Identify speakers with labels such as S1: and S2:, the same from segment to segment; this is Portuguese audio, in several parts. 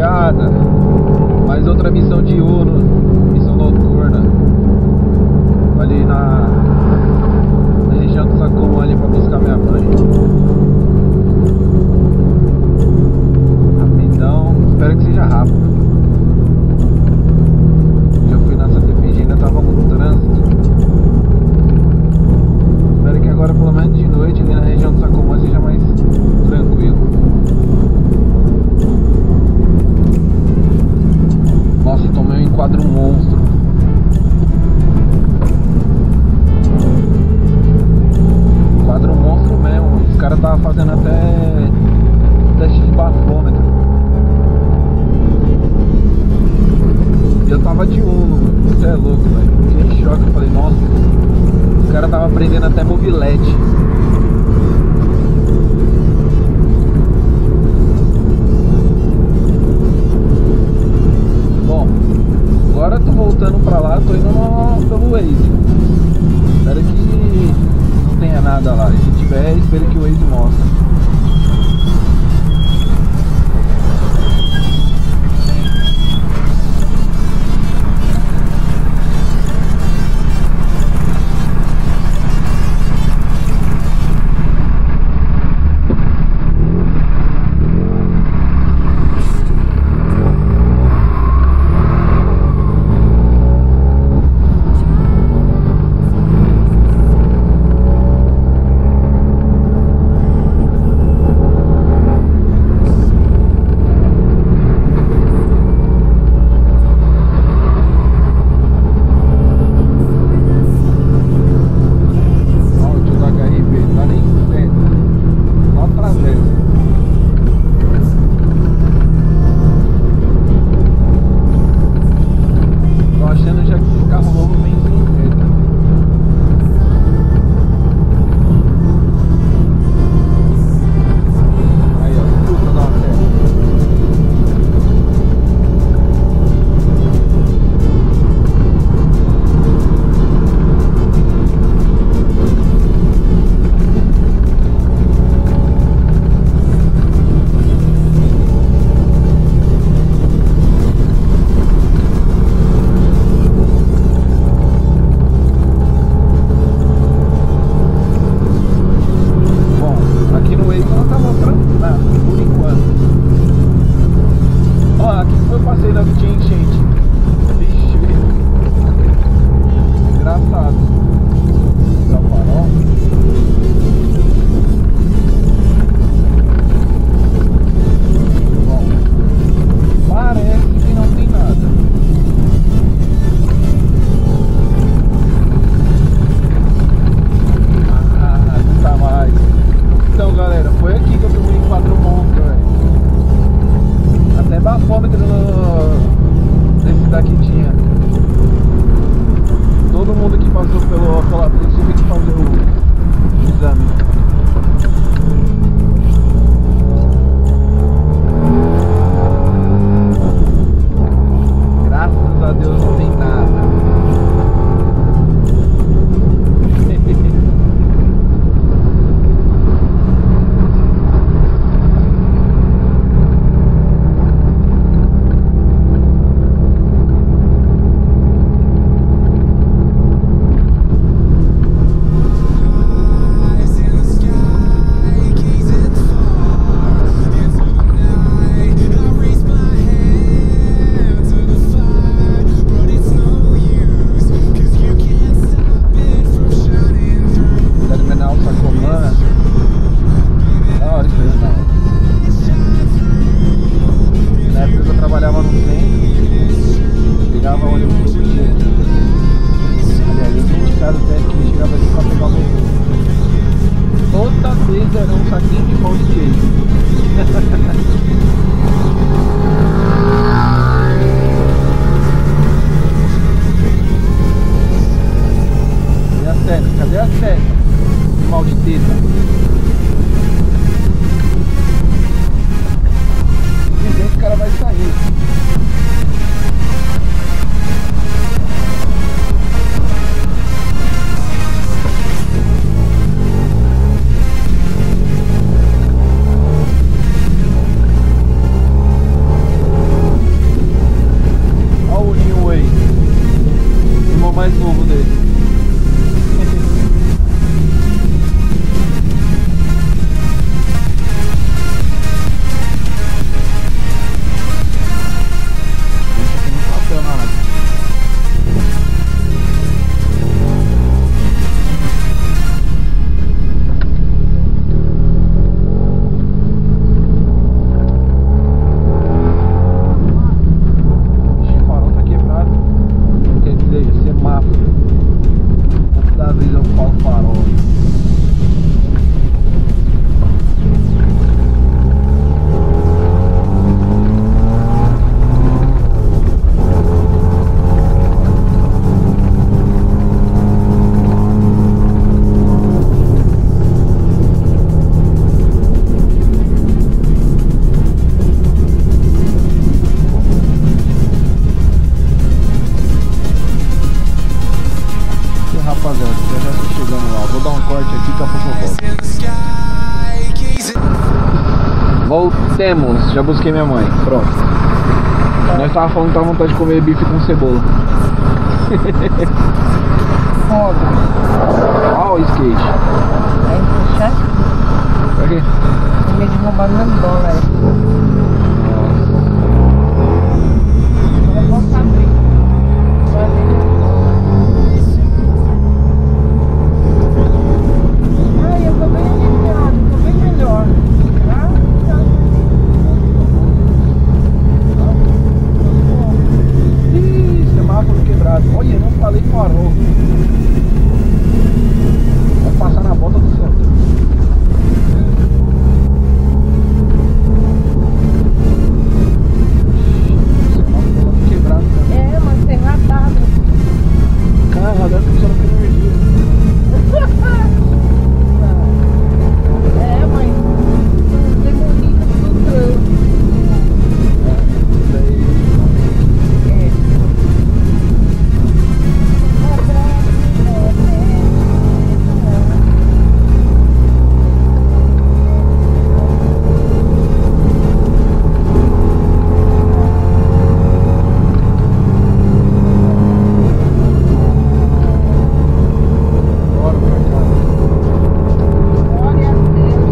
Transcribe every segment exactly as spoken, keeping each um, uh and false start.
S1: rapaziada, mais outra missão de Uno, missão noturna. Ali na, na região do Sacomã ali pra buscar minha mãe. Rapidão, espero que seja rápido. Já fui na Santa Efigênia, tava no trânsito. Espero que agora pelo menos de noite ali na região do Sacomã seja mais tranquilo. Nossa, tomei um enquadro monstro. Enquadro monstro mesmo. Os caras estavam fazendo até teste de bafômetro. E eu tava de Uno, mano. Você é louco, velho. Fiquei em choque. Eu falei, nossa, os caras estavam aprendendo até mobilete. Bom, agora eu tô voltando pra lá, tô indo no, pelo Waze. Espero que não tenha nada lá. Se tiver, espero que o Waze mostre. Voltemos, já busquei minha mãe. Pronto. Nós tava falando que tava vontade de comer bife com cebola.
S2: Foda.
S1: Olha o skate.
S2: Aí puxar.
S1: Pra quê?
S2: Tem medo de roubar meu dólar. Eu posso abrir. Vou abrir meu dólar. Ai, eu tô bem aliviado, tô bem melhor. Graças a Deus.
S1: Ih, semáforo quebrado. Olha, não falei farol. Vai passar na bota do céu. Semáforo quebrado.
S2: É, mas tem radado.
S1: Cara, radar funciona com energia.
S2: É, mas demolido do trânsito.
S1: Daí.
S2: É.
S1: Bora, bora, bora.
S2: Glória a Deus.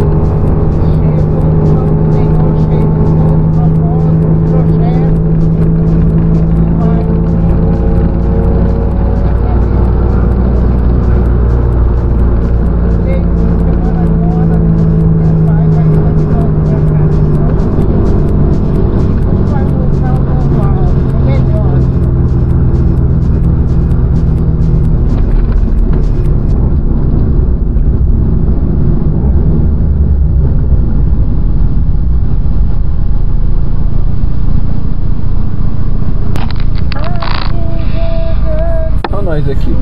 S2: Chegou o Senhor, cheio de propósito, projeto. Vai. Cheio de semana agora. Meu pai vai estar de volta pra casa. Tudo vai voltar ao normal. Melhor.
S1: Olha nós aqui.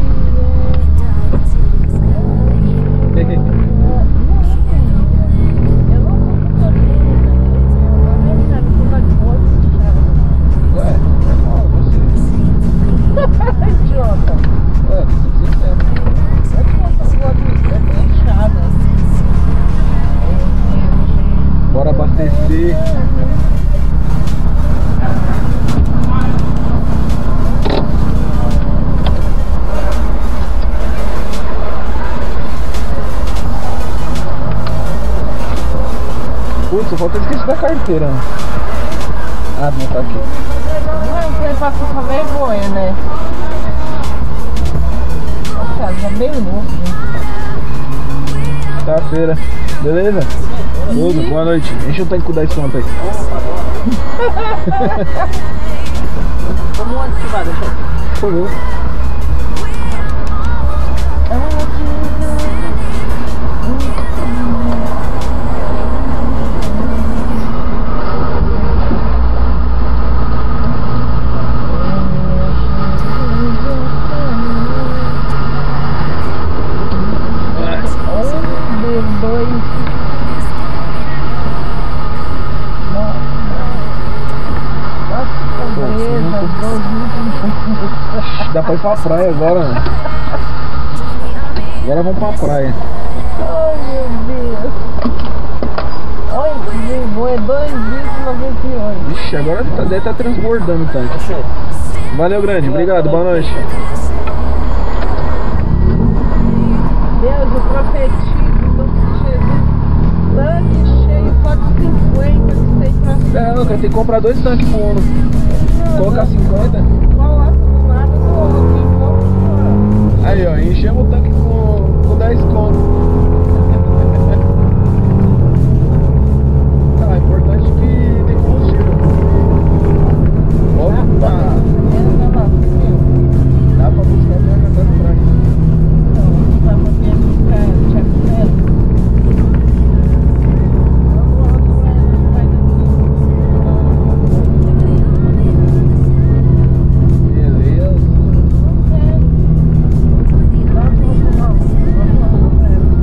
S1: Ué, é mal você.
S2: Idiota.
S1: Ué, sincero. Bora abastecer. Putz, só falta esquecer da carteira. Né? Ah, não tá aqui.
S2: Não, você passa com vergonha, né? Nossa, já bem louco.
S1: Quarta-feira. Beleza? Tudo, boa noite. Enche o tanque com dez conto aí.
S2: Como onde que vai, doutor?
S1: Por Dá pra ir pra praia agora, né? Agora vamos pra praia.
S2: Ai, meu Deus. Oi, vivo, é dois litros e noventa e oito.
S1: Ixi, agora tá, deve estar tá transbordando o tanque. Valeu, grande. Obrigado. Boa noite.
S2: Deus, eu profetizo em nome de Jesus. Tanque cheio, só de cinquenta, que sei pra frente.
S1: É, eu quero ter que comprar dois tanques pro Uno. Colocar cinquenta.
S2: Coloca do lado do outro e vamos embora.
S1: Aí, ó, enchemos o tanque com, com dez conto. Ah, é importante que tem combustível. Opa! Dá pra buscar até a casa atrás.
S2: Não, vai poder ficar te avisando. Vamos lá, vai daqui.
S1: Beleza.
S2: Vamos lá, vamos lá, vamos lá.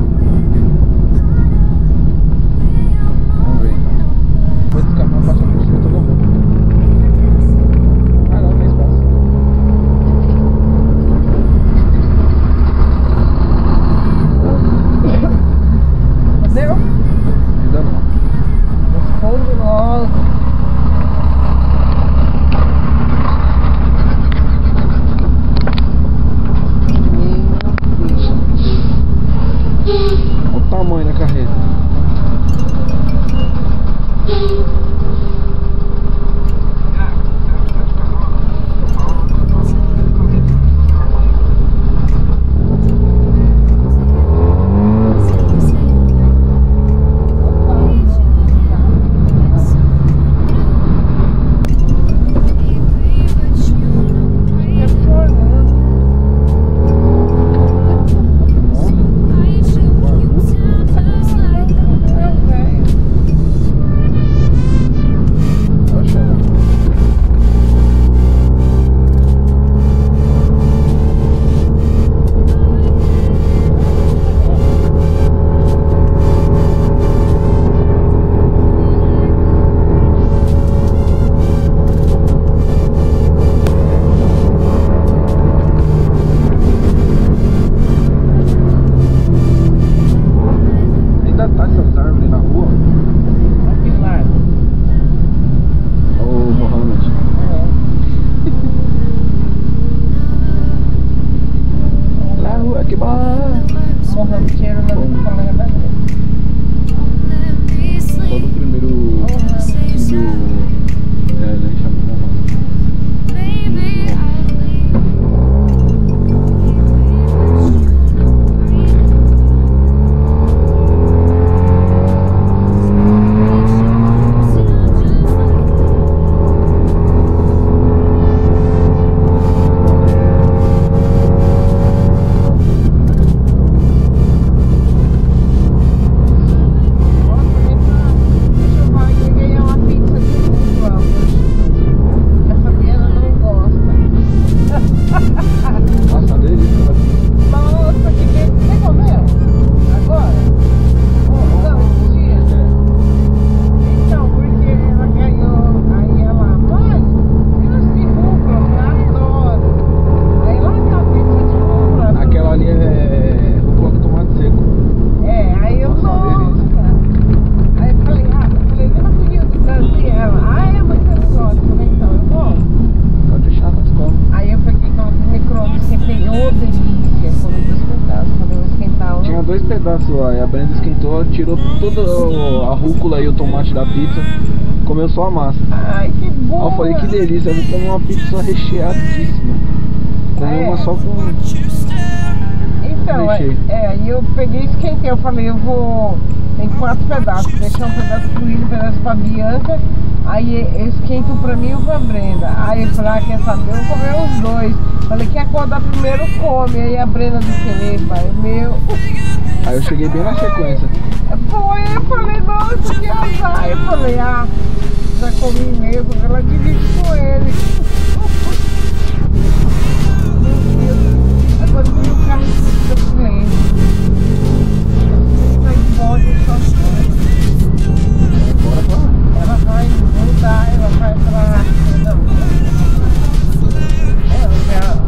S1: Aí a Brenda esquentou, tirou toda a rúcula e o tomate da pizza, comeu só a massa.
S2: Ai, que bom!
S1: Aí eu falei, que delícia, eu vou comer uma pizza recheadíssima. Comer
S2: É.
S1: uma só com...
S2: Então, é,
S1: Deixei.
S2: é, aí eu peguei e esquentei, eu falei, eu vou... Tem quatro pedaços, deixar um pedaço pro William, um pedaço pra Bianca, aí eu esquento pra mim e pra Brenda. Aí eu falei, ah, quer saber, eu vou comer os dois. Falei, quem acordar primeiro come, aí a Brenda disse, pai, meu...
S1: Aí eu cheguei bem na sequência.
S2: Foi, eu falei, nossa, que azar. Eu falei, ah, já comi mesmo, ela divide com ele. Meu Deus, agora eu vi o carro do cliente. Sai de volta e só foi.
S1: Bora pra...
S2: Ela vai voltar, ela vai pra... Não, ela já...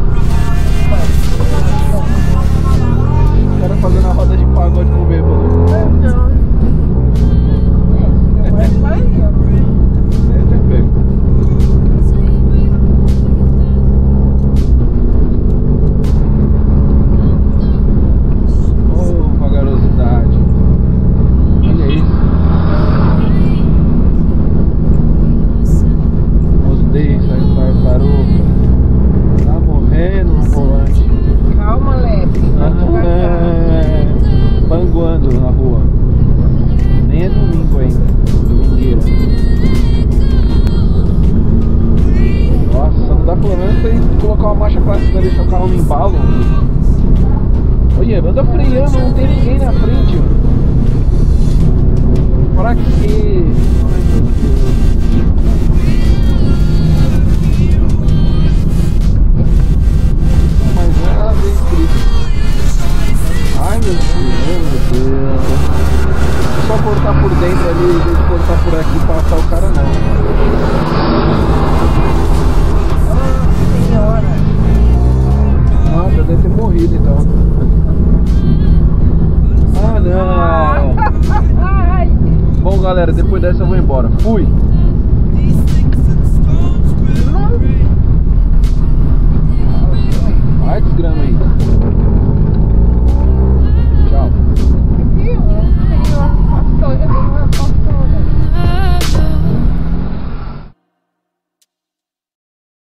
S1: O cara fazendo a roda de pagode pro bêbado.
S2: Não. É, vai pra aí, ó.
S1: Deve ter pego. Oh, vagarosidade. Olha isso. Odeio essa tartaruga. Tá morrendo no volante.
S2: Calma, Leve.
S1: É, panguando na rua. Nem é domingo ainda. Domingueira. Nossa, não dá pelo menos pra gente colocar uma marcha pra cima e deixar o carro no embalo. Olha, anda freando, não tem ninguém na frente. Pra quê? Ai, meu Deus. Mas não é nada bem escrito. Ai, meu Deus, meu Deus. É só cortar por dentro ali, em vez de cortar por aqui e passar o cara, não.
S2: Ah, senhora.
S1: Ah, já deve ter morrido então. Ah, não.
S2: Ai.
S1: Bom, galera, depois dessa eu vou embora. Fui.